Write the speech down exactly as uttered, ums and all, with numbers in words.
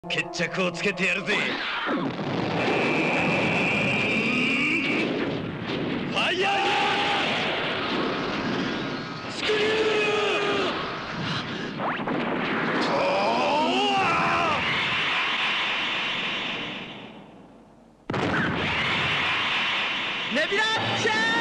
決着をつけてやるぜ。ファイヤースクリューネビラチャー